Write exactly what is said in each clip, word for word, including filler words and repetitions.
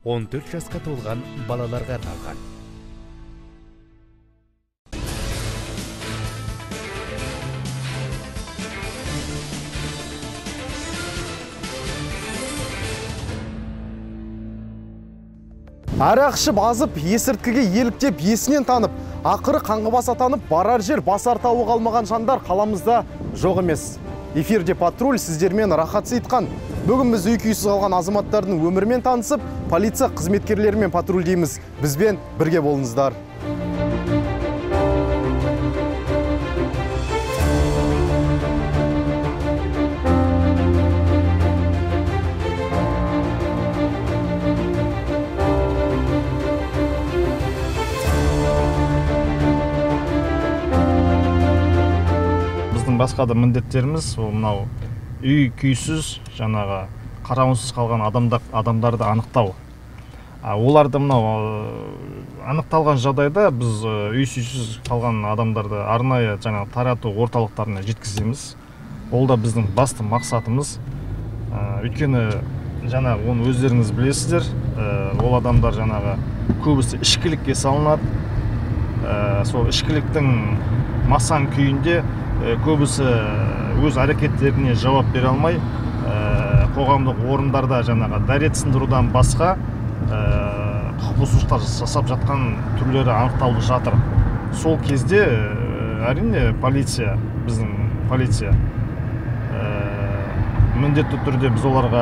он төрт жасқа толған балаларға арналған. Арақ ішіп азып, есірткіге еліктеп, есінен танып, ақыры қаңғыбас атанып, барар жер басар тауы қалмаған жандар қаламызда жоқ емес. Эфирде патруль сіздермен рахат сейтқан. Бүгін біз үй-күйсіз қалған азаматтардың өмірімен танысып, полиция қызметкерлерімен патрульдейміз. Бізбен бірге болыңыздар. Басқа да міндеттеріміз мынау үй күйсіз, жаңағы қарауынсыз қалған адамдар, адамдарды анықтау. Оларды мынау анықталған жағдайда біз үй-күйсіз қалған адамдарды арнайы жаңағы тарату орталықтарына жеткіземіз. Ол да біздің басты мақсатымыз. Өйткені жаңағы оны өздеріңіз білесіздер, ол адамдар жаңағы көбісі ішкілікке салынады. Сол ішкіліктің масаң күйінде көбісі өз әрекеттеріне жауап бере алмай, қоғамдық орындарда жаңағы дәрет сындырудан басқа құқық бұзушылықтар жасап жатқан түрлері анықталып жатыр. Сол кезде әрине полиция, біздің полиция міндетті түрде біз оларға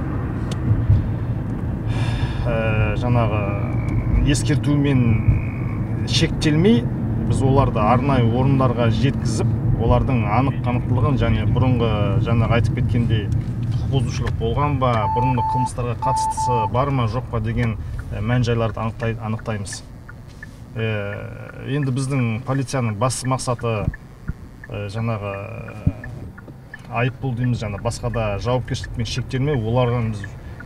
жаңағы ескертумен шектелмей, біз оларды арнайы орындарға жеткізіп, олардың анық қанықтылығын және бұрынғы жаңағы айтып кеткендей құқық бұзушылық болған ба, бұрынғы қылмыстарға қатыстысы бар ма, жоқ па деген мән-жайларды анықтаймыз. Енді біздің полицияның басты мақсаты жаңағы айыппұл дейміз, жаңағы басқа да жауапкершілікпен шектелмей, оларға біз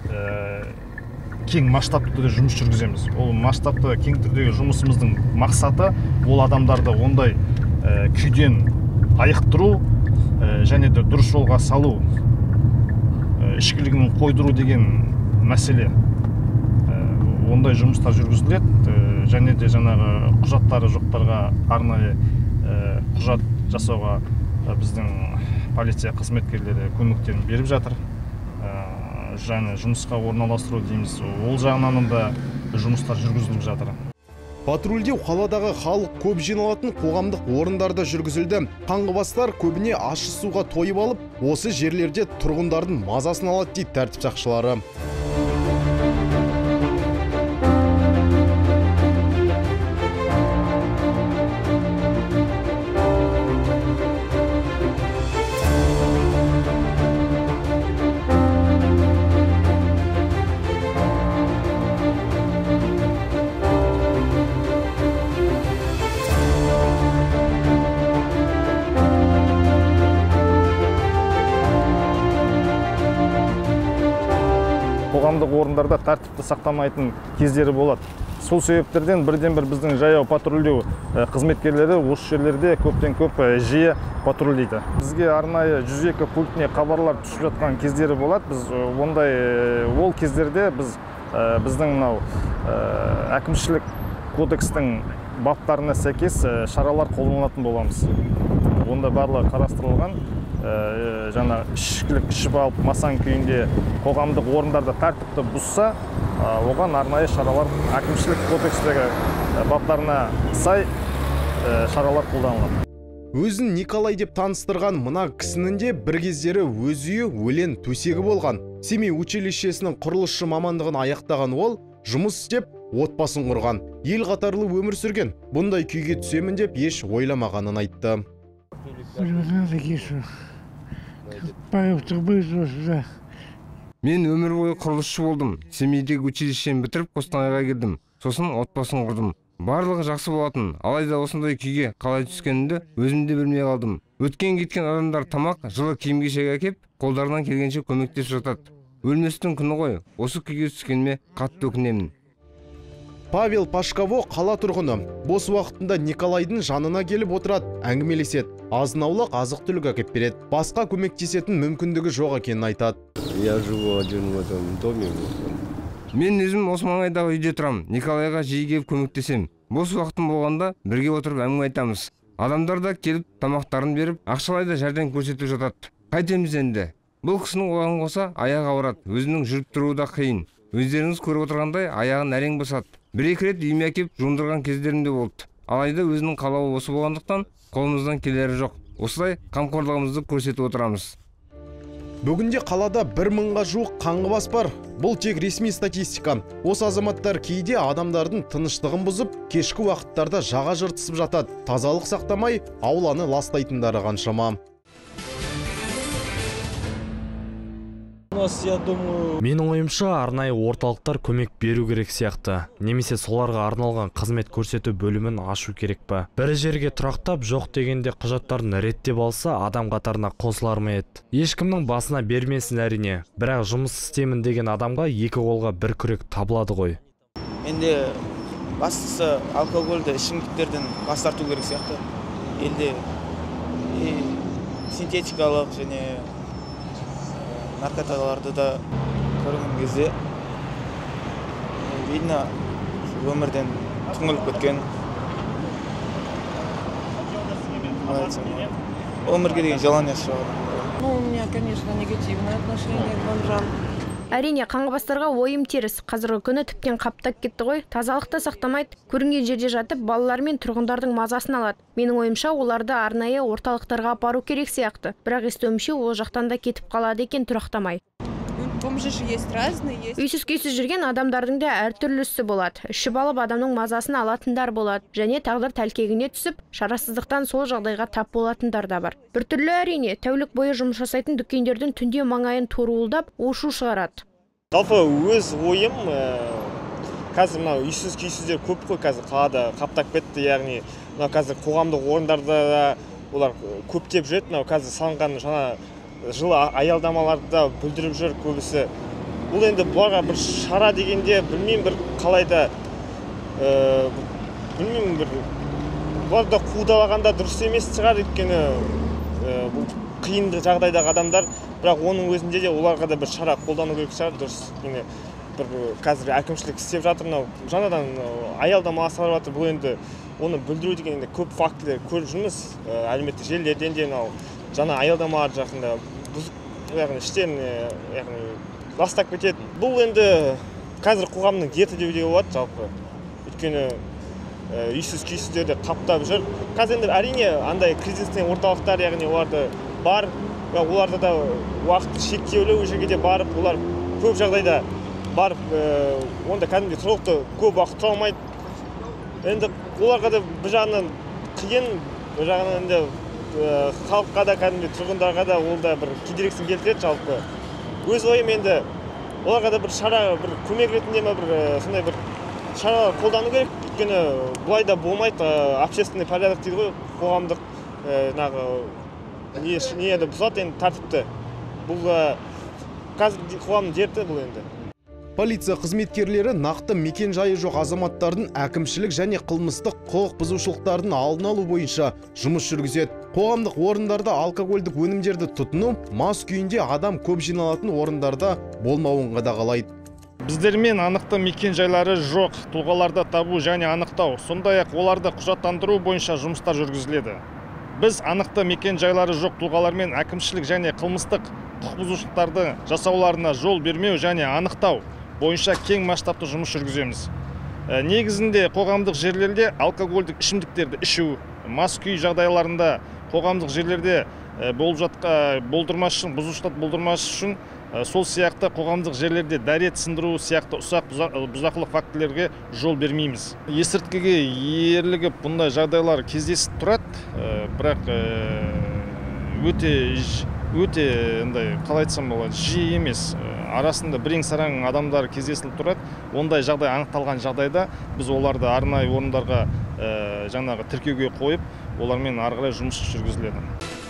кең масштабты түрде жұмыс жүргіземіз. Ол масштабты кең түрдегі жұмысымыздың мақсаты ол адамдарды ондай күйден айықтыру және де дұрыс жолға салу, ішкілігін қойдыру деген мәселе. Ондай жұмыстар жүргізіледі және де жаңағы құжаттары жоқтарға арнайы құжат жасауға біздің полиция қызметкерлері көмектерін беріп жатыр. Және жұмысқа орналастыру дейміз, ол жағынан да жұмыстар жүргізіліп жатыр. Патрульдеу қаладағы халық көп жиналатын қоғамдық орындарда жүргізілді. Қаңғыбастар көбіне ащы суға тойып алып, осы жерлерде тұрғындардың мазасын алады дейді тәртіп сақшылары. Қоғамдық орындарда тәртіпті сақтамайтын кездері болады. Сол себептерден бірден бір біздің жаяу патрульдеу қызметкерлері осы жерлерде көптен көп жиі патрульдейді. Бізге арнайы жүз екі пультіне хабарлар түсіп жатқан кездері болады. Біз ондай ол кездерде біз біздің мынау әкімшілік кодекстің баптарына сәйкес шаралар қолданылатын боламыз. Онда барлығы қарастырылған. Жаңа ішкілік ішіп алып масаң күйінде қоғамдық орындарда тәртіпті бұзса, оған арнайы шаралар әкімшілік кодекстегі баптарына сай шаралар қолданылады. Өзін Николай деп таныстырған мына кісінің де бір кездері өз үйі өлен төсегі болған. Семей училищесінің құрылысшы мамандығын аяқтаған ол, жұмыс істеп, отбасын құрған, ел қатарлы өмір сүрген. Бұндай күйге түсемін деп еш ойламағанын айтты. Мен өмір бойы құрылысшы болдым. Семейдегі училищені бітіріп Қостанайға келдім. Сосын отбасын құрдым. Барлығы жақсы болатын. Алайда осындай күйге қалай түскенімді өзімде білмей қалдым. Өткен кеткен адамдар тамақ, жылы киім-кешек әкеп, қолдарынан келгенше көмектесіп жатады. Өлместің күні ғой. Осы күйге түскеніме қатты өкінемін. Павел Пашково қала тұрғыны. Бос уақытында Николайдың жанына келіп отырады, әңгімелеседі. Азын-аулақ азық-түлік әкеп береді. Басқа көмектесетін мүмкіндігі жоқ екенін айтады. Я живу один в этом доме. Мен өзім осы маңайдағы үйде тұрам. Николайға жиі келіп көмектесем. Бос уақытым болғанда бірге отырып әңгіме айтамыз. Адамдар да келіп тамақтарын беріп, ақшалай да жәрдем көрсетіп жатады. Қайтеміз енді. Бұл кісінің оған қоса аяғы ауырады. Өзінің жүріп тұруы да қиын. Өздеріңіз көріп отырғандай аяғын әрең басады. Бір-екі рет үйіме әкеп жуындырған кездерінде болды. Алайда өзінің қалауы осы болғандықтан қолымыздан келері жоқ. Осылай қамқорлығымызды көрсетіп отырамыз. Бүгінде қалада бір мыңға жуық қаңғыбас бар. Бұл тек ресми статистика. Осы азаматтар кейде адамдардың тыныштығын бұзып, кешкі уақыттарда жаға жыртысып жатады. Тазалық сақтамай, ауланы ластайтындары қаншама. Менің ойымша арнайы орталықтар көмек беру керек сияқты. Немесе соларға арналған қызмет көрсету бөлімін ашу керек па? Бір жерге тұрақтап жоқ дегенде құжаттарын реттеп алса, адам қатарына қосылар ма еді? Ешкімнің басына бермесін әрине. Бірақ жұмыс істеймін деген адамға екі қолға бір күрек табылады ғой. Енді бастысы алкогольді ішімдіктерден бас тарту керек сияқты. Елде синтетикалық және наркотикаларды да көрген кезде видно өмірден түңіліп кеткен. Өмірге деген желание шығады. Ну, у меня, конечно, негативное отношение к бомжам. Әрине, қаңғыбастарға ойым теріс. Қазіргі күні тіптен қаптап кетті ғой. Тазалықты сақтамайды. Көрінген жерде жатып, балалар мен тұрғындардың мазасын алады. Менің ойымша, оларды арнайы орталықтарға апару керек сияқты. Бірақ естуімше, ол жақтан да кетіп қалады екен тұрақтамай. Бомжи же есть разные, есть. Үйсіз-күйсіз жүрген адамдардың да әртүрлісі болады. Ішіп алып адамның мазасын алатындар болады. Және тағдыр тәлкегіне түсіп, шарасыздықтан сол жағдайға тап болатындар да бар. Біртүрлі әрине, тәулік бойы жұмыс жасайтын дүкендердің түнде маңайын торуылдап, у-шу шығарады. Жалпы өз ойым, қазір мынау үйсіз-күйсіздер көп қой, қазір қалада қаптап кетті, яғни мынау қазір қоғамдық орындарда да олар көптеп жүреді. Мынау қазір салынған жаңа жылы аялдамаларды да бүлдіріп жүр көбісі. Бұл енді бұларға бір шара дегенде білмеймін бір қалайда, білмеймін бір бұларды қудалағанда дұрыс емес шығар, өйткені бұл қиын жағдайдағы адамдар, бірақ оның өзінде де оларға да бір шара қолдану керек шығар, дұрыс. Бір қазір әкімшілік істеп жатыр, мынау жаңадан аялдама салып жатыр. Бұл енді оны бүлдіру деген көп фактілер көріп жүрміз әлеуметтік желілерден де. Мынау жаңа аялдамалар жақында яғни іштен яғни ластап кетеді. Бұл енді қазір қоғамның дерті деуге болады жалпы. Өйткені үйсіз-күйсіздерді қаптап жүр. Қазір енді әрине андай кризисный орталықтар, яғни оларды бар, оларда да уақыт шектеулі, ол жерге де барып, олар көп жағдайда барып, онда кәдімгі тұрғылықты көп уақыт тұра алмайды. Енді оларға да бір жағынан қиын, бір жағынан енді халыққа да кәдімгі тұрғындарға да ол да бір кедергісін келтіреді жалпы. Өз ойым енді оларға да бір шара, бір көмек ретінде ме бір сондай бір шаралар қолдану керек. Өйткені бұлай да болмайды, общественный порядок дейді ғой, қоғамдық не еді бұзады енді тәртіпті. Бұл қазір қоғамның дерті бұл енді. Полиция қызметкерлері нақты мекен жайы жоқ азаматтардың әкімшілік және қылмыстық құқық бұзушылықтардың алдын алу бойынша жұмыс жүргізеді. Қоғамдық орындарда алкогольдік өнімдерді тұтыну, мас күйінде адам көп жиналатын орындарда болмауын қадағалайды. Біздермен анықты мекен жайлары жоқ, тұлғаларды табу және анықтау, сондай-ақ оларды құжаттандыру бойынша жұмыстар жүргізіледі. Біз анықты мекен жайлары жоқ тұлғалармен әкімшілік және қылмыстық құқық бұзушылықтарды жасауларына жол бермеу және анықтау бойынша кең масштабты жұмыс жүргіземіз. Негізінде қоғамдық жерлерде алкогольдік ішімдіктерді ішу, мас күй жағдайларында қоғамдық жерлерде болып жатқан болдырмас үшін, бұзушылық болдырмас үшін сол сияқты қоғамдық жерлерде дәрет сындыру сияқты ұсақ бұзақылық фактілерге жол бермейміз. Есірткіге ерлігіп бұндай жағдайлар кездесіп тұрады, бірақ өте өте қалай айтсам болады, жиі емес. Арасында бірең-сараң адамдар кездесіліп тұрады. Ондай жағдай анықталған жағдайда біз оларды арнайы орындарға жаңағы тіркеуге қойып, олармен ары қарай жұмыс жүргізіледі.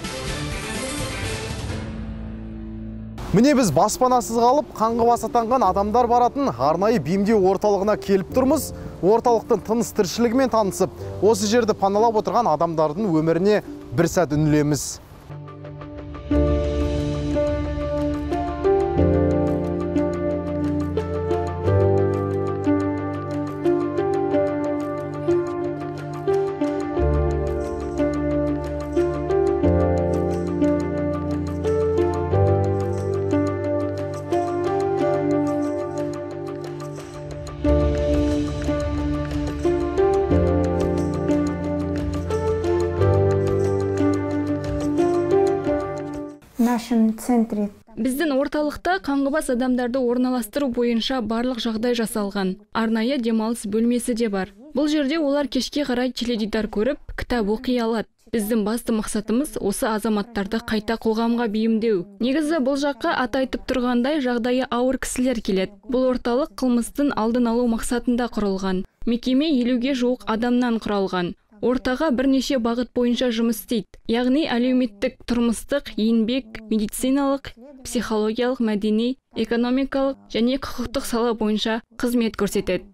Міне біз баспанасыз қалып, қаңғыбас атанған адамдар баратын арнайы бейімдеу орталығына келіп тұрмыз. Орталықтың тыныс тіршілігімен танысып, осы жерді паналап отырған адамдардың өміріне бір сәт үнілеміз. нашем центре. Біздің орталықта қаңғыбас адамдарды орналастыру бойынша барлық жағдай жасалған. Арнайы демалыс бөлмесі де бар. Бұл жерде олар кешке қарай теледидар көріп, кітап оқи алады. Біздің басты мақсатымыз осы азаматтарды қайта қоғамға бейімдеу. Негізі бұл жаққа аты айтып тұрғандай жағдайы ауыр кісілер келеді. Бұл орталық қылмыстың алдын алу мақсатында құрылған. Мекеме елуге жуық адамнан құралған. Ортаға бірнеше бағыт бойынша жұмыс істейді. Яғни әлеуметтік, тұрмыстық, еңбек, медициналық, психологиялық, мәдени, экономикалық және құқықтық сала бойынша қызмет көрсетеді.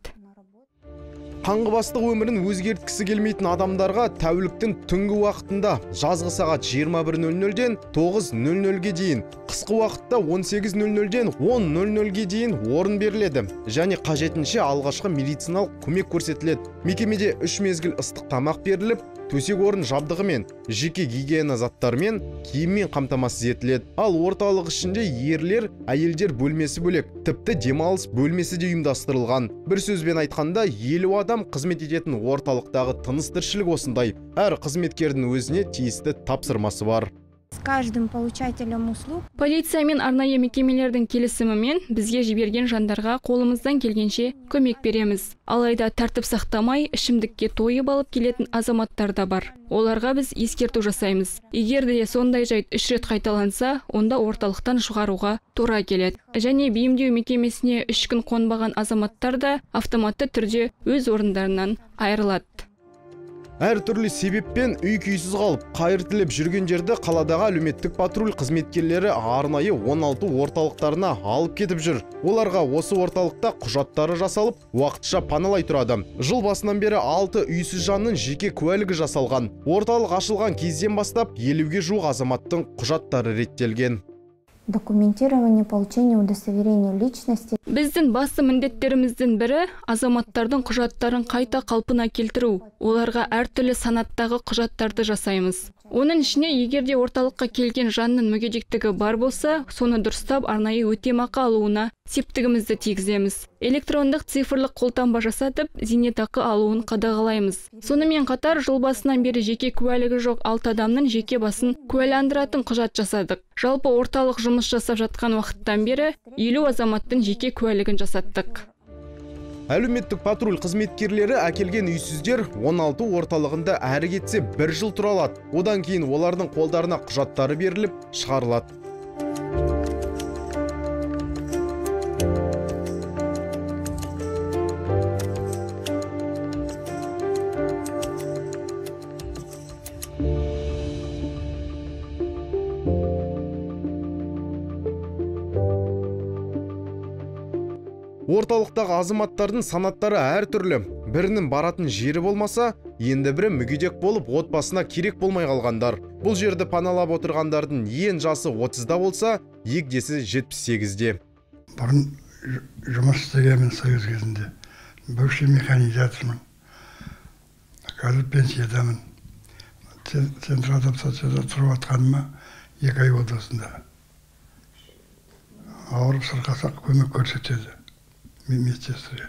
Қаңғыбастық өмірін өзгерткісі келмейтін адамдарға тәуліктің түнгі уақытында жазғы сағат жиырма бір нөл нөлден тоғыз нөл нөлге дейін, қысқы уақытта он сегіз нөл нөлден он нөл нөлге дейін орын беріледі және қажетінше алғашқы медициналық көмек көрсетіледі. Мекемеде үш мезгіл ыстық тамақ беріліп, төсек орын жабдығымен, жеке гигиена заттарымен, киіммен қамтамасыз етіледі. Ал орталық ішінде ерлер, әйелдер бөлмесі бөлек, тіпті демалыс бөлмесі де ұйымдастырылған. Бір сөзбен айтқанда, елу адам қызмет ететін орталықтағы тыныс-тіршілік осындай. Әр қызметкердің өзіне тиісті тапсырмасы бар. С каждым получателем услуг. Полиция мен арнайы мекемелердің келісімімен бізге жіберген жандарға қолымыздан келгенше көмек береміз. Алайда тәртіп сақтамай, ішімдікке тойып алып келетін азаматтар да бар. Оларға біз ескерту жасаймыз. Егер де сондай жайт үш рет қайталанса, онда орталықтан шығаруға тура келеді. Және бейімдеу мекемесіне үш күн қонбаған азаматтар да автоматты түрде өз орындарынан айырылады. Әр түрлі себеппен үй күйсіз қалып, қайыр тілеп жүргендерді қаладағы әлеуметтік патруль қызметкерлері арнайы он алты орталықтарына алып кетіп жүр. Оларға осы орталықта құжаттары жасалып, уақытша паналай тұрады. Жыл басынан бері алты үйсіз жанның жеке куәлігі жасалған. Орталық ашылған кезден бастап елуге жуық азаматтың құжаттары реттелген. Документирование получения удостоверения личности. Біздің басты міндеттеріміздің бірі азаматтардың құжаттарын қайта қалпына келтіру. Оларға әртүрлі санаттағы құжаттарды жасаймыз. Оның ішіне егерде орталыққа келген жанның мүгедектігі бар болса, соны дұрыстап арнайы өтемақы алуына септігімізді тигіземіз. Электрондық цифрлық қолтаңба жасатып, зейнетақы алуын қадағалаймыз. Сонымен қатар жыл басынан бері жеке куәлігі жоқ алты адамның жеке басын куәландыратын құжат жасадық. Жалпы орталық жұмыс жасап жатқан уақыттан бері елу азаматтың жеке куәлігін жасаттық. Әлеуметтік патруль қызметкерлері әкелген үйсіздер он алты орталығында әрі кетсе бір жыл тұра алады. Одан кейін олардың қолдарына құжаттары беріліп, шығарылады. Орталықтағы азаматтардың санаттары әртүрлі. Бірінің баратын жері болмаса, енді бірі мүгедек болып, отбасына керек болмай қалғандар. Бұл жерді паналап отырғандардың ең жасы отызда болса, егдесі жетпіс сегізде. Бұрын жұмыс істегенмін союз кезінде. Бывший механизатормын. Қазір пенсиядамын. Централда социалда тұрып атқаныма екі ай болды осында. Ауырып сырқасақ көмек көрсетеді. Медсестре.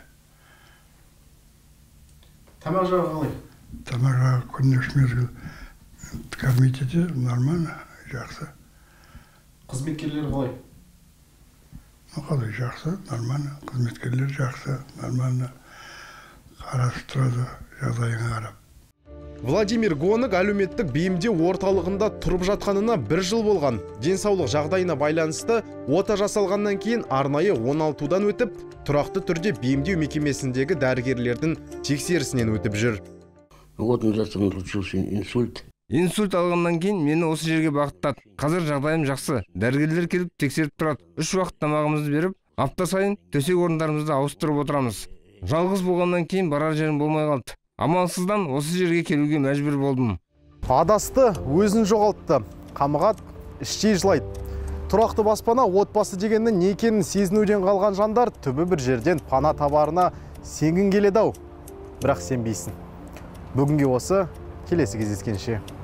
Тамақ жағы қалай? Тамақ жағы күніне үш мезгіл кормить етеді, нормально, жақсы. Қызметкерлер қалай? Қалай жақсы, нормально. Қызметкерлер жақсы, нормально. Қарасып тұрады, жағдайыңа қарап. Владимир Гоник әлеуметтік бейімдеу орталығында тұрып жатқанына бір жыл болған. Денсаулық жағдайына байланысты ота жасалғаннан кейін арнайы он алтыдан өтіп, тұрақты түрде бейімдеу мекемесіндегі дәрігерлердің тексерісінен өтіп жүр. Вот назад со мной случился инсульт. Инсульт алғаннан кейін мені осы жерге бағыттады. Қазір жағдайым жақсы. Дәрігерлер келіп тексеріп тұрады. Үш уақыт тамағымызды беріп, апта сайын төсек орындарымызды ауыстырып отырамыз. Жалғыз болғаннан кейін барар жерім болмай қалды. Амалсыздан осы жерге келуге мәжбүр болдым. Адасты, өзін жоғалтты. Қамығат, іштей жылайды. Тұрақты баспана отбасы дегеннің не екенін сезінуден қалған жандар түбі бір жерден пана табарына сенгін келеді ау. Бірақ сенбейсің. Бүгінге осы, келесі кездескенше.